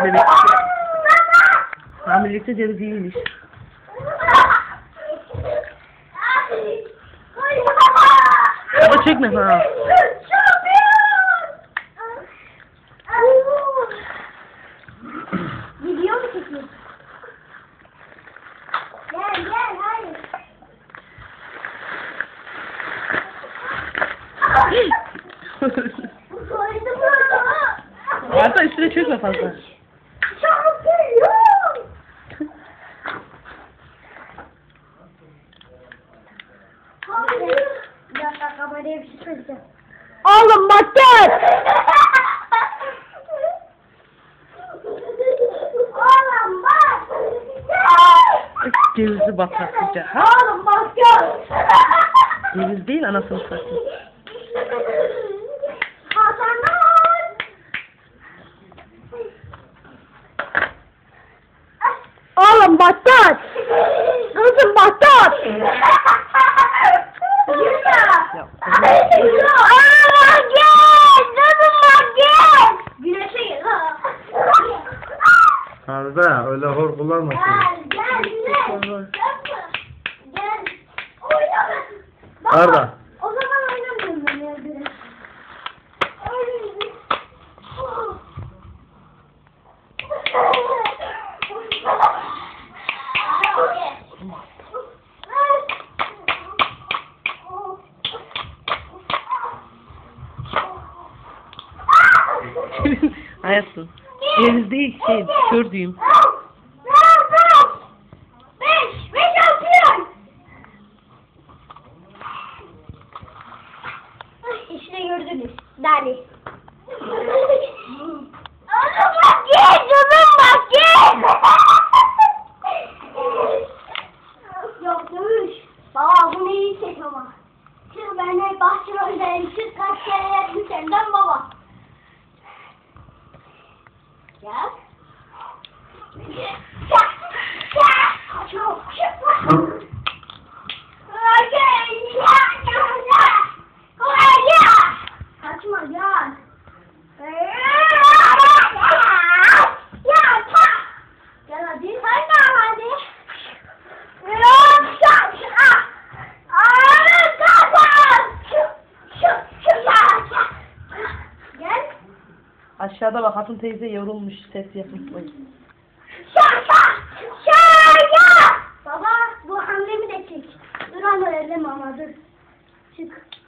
bebek. Hamilelikte ceviz iyiymiş. Baba çekme ha. Video mu çekiyorsun? Gel hayır. Arda üstüne çökme fazla. Bir dakika kameraya bir şey söyleyeceğim. Oğlum bak gel. Oğlum bak. Cevizi batıracak ha? Oğlum bak gel. Ceviz değil anasını satayım. Hasanlar. Oğlum bak gel. Kızım bak gel. Ya, Aa gel. Kızım bak gel. Güneşe gel. Arda öyle hor kullanmasın. Gel Güneş. Gel. Oynama. Arda. O zaman oynamıyorum ben ya Güneş. hayatım. Ceviz değil gördüğüm. Beş, altı. İşte gördünüz. Dali. Oğlum bak gel. Kızım bak gel. Yok dövüş. Baba bunu iyi çek ama. Şimdi ben hep bahçıvanındayım. Siz kaç kere yaptın senden baba. Gel. Çok. Kaçma gel. Gel hadi. Hadi. Gel. Aşağıda bak hatun teyze yorulmuş ses yapmış. Baba bu hamlemi de çek. Dur ama elleme ama dur. Çık.